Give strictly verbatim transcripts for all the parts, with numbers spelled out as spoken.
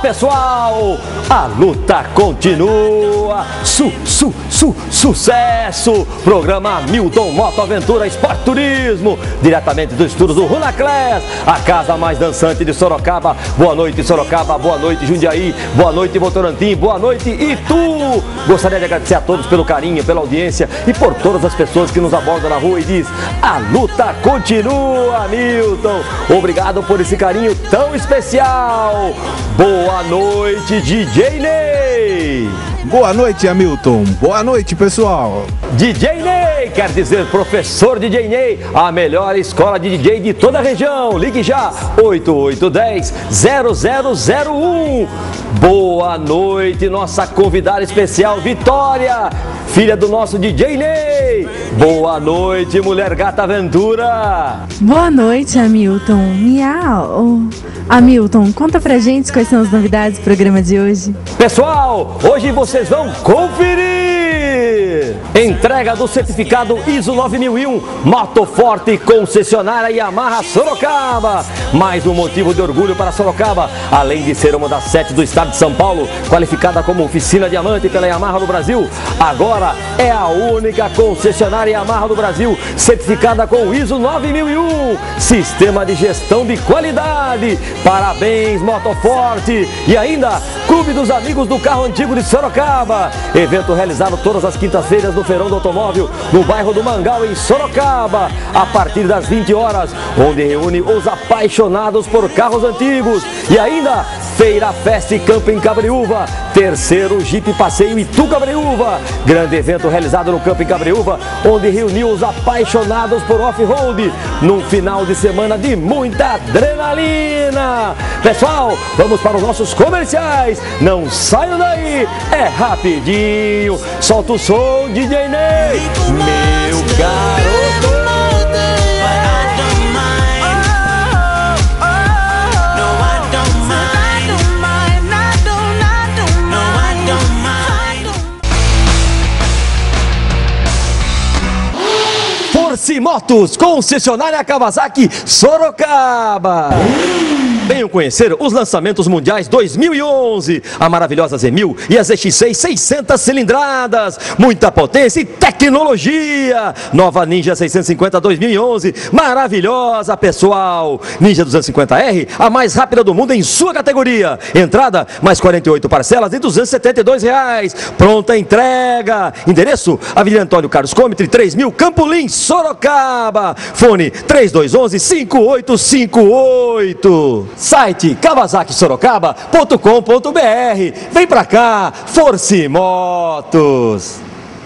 pessoal, a luta continua, su, su, su, sucesso, programa Hamilton Moto Aventura Esporte Turismo, diretamente dos estúdios do Runaclass, a casa mais dançante de Sorocaba. Boa noite Sorocaba, boa noite Jundiaí, boa noite Votorantim, boa noite Itu. Gostaria de agradecer a todos pelo carinho, pela audiência e por todas as pessoas que nos abordam na rua e diz: a luta continua, Hamilton. Obrigado por esse carinho tão especial. Boa noite, D J Ney. Boa noite, Hamilton. Boa noite, pessoal. D J Ney, quer dizer professor D J Ney, a melhor escola de D J de toda a região. Ligue já, oito oito um zero, zero zero zero um. Boa noite, nossa convidada especial, Vitória, filha do nosso D J Ney. Boa noite, mulher gata aventura. Boa noite, Hamilton. Miau. Hamilton, conta pra gente quais são as novidades do programa de hoje. Pessoal, hoje vocês vão conferir entrega do certificado ISO nove mil e um Moto Forte concessionária Yamaha Sorocaba. Mais um motivo de orgulho para Sorocaba, além de ser uma das sete do estado de São Paulo, qualificada como oficina diamante pela Yamaha no Brasil. Agora é a única concessionária Yamaha do Brasil certificada com ISO nove mil e um, sistema de gestão de qualidade. Parabéns, Motoforte! E ainda, Clube dos Amigos do Carro Antigo de Sorocaba. Evento realizado todas as quintas-feiras no Feirão do Automóvel, no bairro do Mangal, em Sorocaba, a partir das vinte horas, onde reúne os apaixonados por carros antigos. E ainda, Feira Fest Camping Cabreúva, terceiro Jeep Passeio Itu Cabreúva, grande evento realizado no Camping Cabreúva, onde reuniu os apaixonados por off-road, num final de semana de muita adrenalina. Pessoal, vamos para os nossos comerciais, não saiam daí, é rapidinho, solta o som, D J Ney, meu garoto. Force Motos, concessionária Kawasaki Sorocaba. Venham conhecer os lançamentos mundiais dois mil e onze, a maravilhosa Z mil e a Z X seis seiscentas cilindradas, muita potência e tecnologia. Nova Ninja seiscentos e cinquenta dois mil e onze, maravilhosa, pessoal. Ninja duzentos e cinquenta R, a mais rápida do mundo em sua categoria. Entrada, mais quarenta e oito parcelas de duzentos e setenta e dois reais. Pronta entrega. Endereço, Avenida Antônio Carlos Comitre, três mil, Campo Lim, Sorocaba. Fone três dois um um, cinco oito cinco oito. Site kawasaki sorocaba ponto com ponto br. Vem pra cá, Force Motos.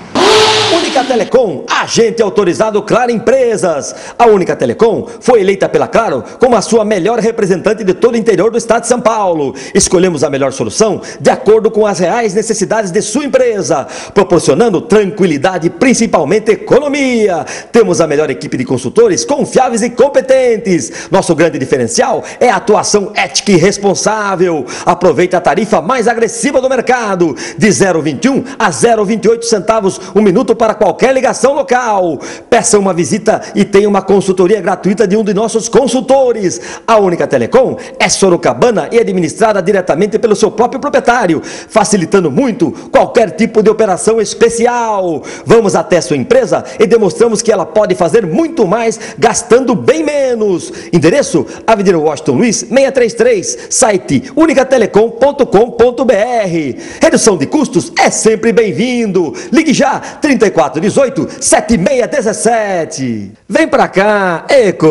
Única Telecom, agente autorizado Claro Empresas. A Única Telecom foi eleita pela Claro como a sua melhor representante de todo o interior do estado de São Paulo. Escolhemos a melhor solução de acordo com as reais necessidades de sua empresa, proporcionando tranquilidade e principalmente economia. Temos a melhor equipe de consultores confiáveis e competentes. Nosso grande diferencial é a atuação ética e responsável. Aproveite a tarifa mais agressiva do mercado, de zero vírgula vinte e um a zero vírgula vinte e oito centavos um minuto para qualquer ligação local. Peça uma visita e tenha uma consultoria gratuita de um de nossos consultores. A Única Telecom é sorocabana e administrada diretamente pelo seu próprio proprietário, facilitando muito qualquer tipo de operação especial. Vamos até sua empresa e demonstramos que ela pode fazer muito mais gastando bem menos. Endereço, Avenida Washington Luiz seiscentos e trinta e três, site única telecom ponto com ponto br. Redução de custos é sempre bem-vindo. Ligue já, trinta e quatro dezoito, setenta e seis dezessete. Vem pra cá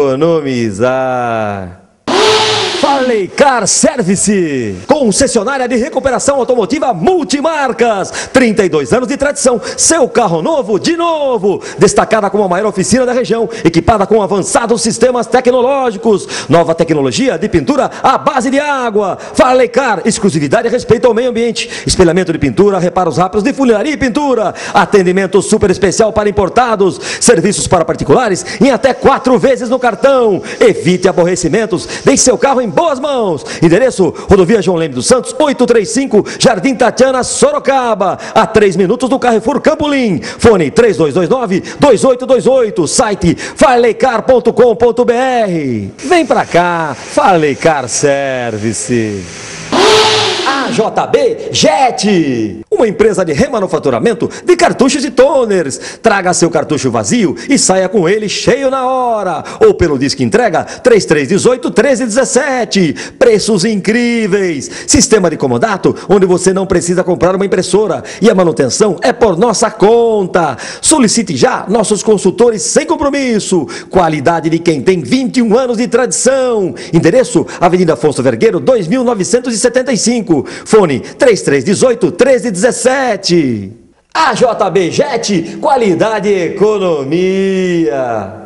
economizar. Farley Car Service, concessionária de recuperação automotiva multimarcas, trinta e dois anos de tradição, seu carro novo de novo, destacada como a maior oficina da região, equipada com avançados sistemas tecnológicos, nova tecnologia de pintura à base de água. Farley Car, exclusividade e respeito ao meio ambiente, espelhamento de pintura, reparos rápidos de funilaria e pintura, atendimento super especial para importados, serviços para particulares em até quatro vezes no cartão. Evite aborrecimentos, deixe seu carro em boas mãos. Endereço, Rodovia João Leme dos Santos, oitocentos e trinta e cinco, Jardim Tatiana, Sorocaba, a três minutos do Carrefour Campolim. Fone três dois dois nove, dois oito dois oito, site farley car ponto com ponto br. Vem pra cá, Farley Car Service. A J B Jet, uma empresa de remanufaturamento de cartuchos e toners. Traga seu cartucho vazio e saia com ele cheio na hora. Ou pelo disco entrega três três um oito, um três um sete. Preços incríveis. Sistema de comodato, onde você não precisa comprar uma impressora e a manutenção é por nossa conta. Solicite já nossos consultores sem compromisso. Qualidade de quem tem vinte e um anos de tradição. Endereço: Avenida Afonso Vergueiro, dois mil novecentos e setenta e cinco. Fone três três um oito, um três um sete. A J B Jet, qualidade e economia.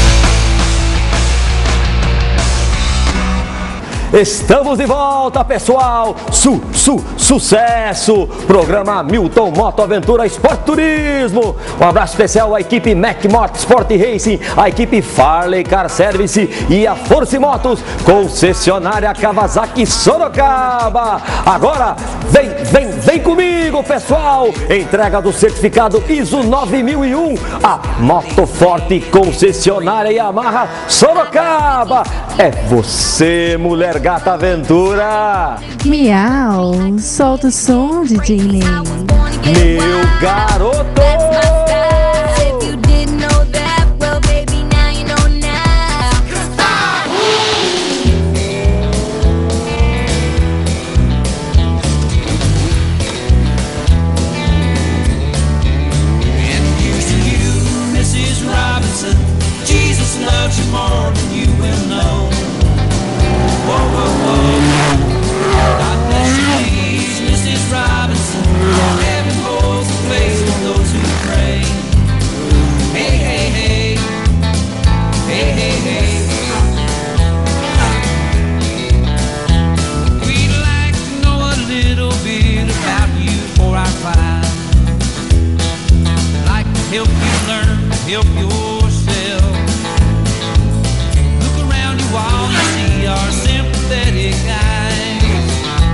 Estamos de volta, pessoal. Su, su, sucesso. Programa Milton Moto Aventura Esporte Turismo. Um abraço especial à equipe Mac Moto Sport Racing, à equipe Farley Car Service e a Force Motos, concessionária Kawasaki Sorocaba. Agora, vem, vem, vem comigo, pessoal. Entrega do certificado I S O nove mil e um. A Moto Forte, concessionária Yamaha Sorocaba. É você, mulher gata aventura. Miau, solta o som, D J Ney. Meu garoto. Help you learn, help yourself. Look around you while you see our sympathetic eyes.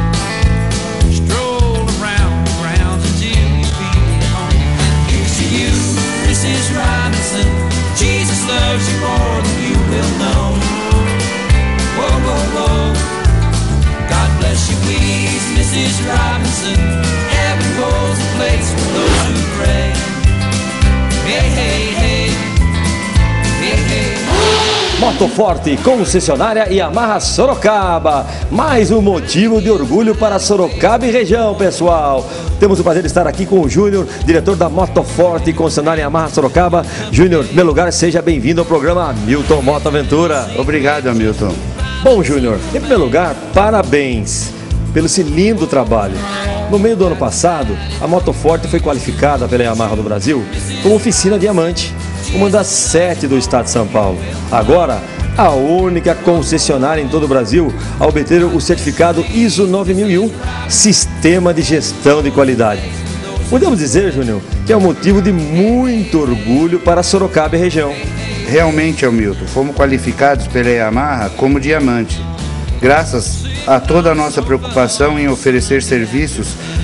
Stroll around the grounds until you feel at home. Here's to you, Missus Robinson. Jesus loves you more than you will know. Whoa, whoa, whoa. God bless you, please, Missus Robinson. Heaven holds a place for those who pray. Hey, hey, hey. Hey, hey. Moto Forte, concessionária Yamaha Sorocaba. Mais um motivo de orgulho para Sorocaba e região, pessoal. Temos o prazer de estar aqui com o Júnior, diretor da Moto Forte, concessionária Yamaha Sorocaba. Júnior, em primeiro lugar, seja bem-vindo ao programa Milton Moto Aventura. Obrigado, Hamilton. Bom, Júnior, em primeiro lugar, parabéns pelo esse lindo trabalho. No meio do ano passado, a Moto Forte foi qualificada pela Yamaha do Brasil como oficina diamante, uma das sete do estado de São Paulo. Agora, a única concessionária em todo o Brasil a obter o certificado I S O nove mil e um, Sistema de Gestão de Qualidade. Podemos dizer, Júnior, que é um motivo de muito orgulho para Sorocaba e região. Realmente, Hamilton, fomos qualificados pela Yamaha como diamante, graças a toda a nossa preocupação em oferecer serviços